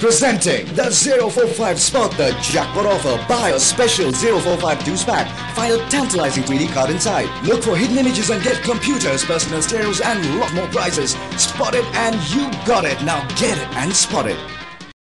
Presenting the 045 Spot the Jackpot Offer. Buy a special 045 Deuce Pack. Find a tantalizing 3D card inside. Look for hidden images and get computers, personal stereos and lot more prizes. Spot it and you got it. Now get it and spot it.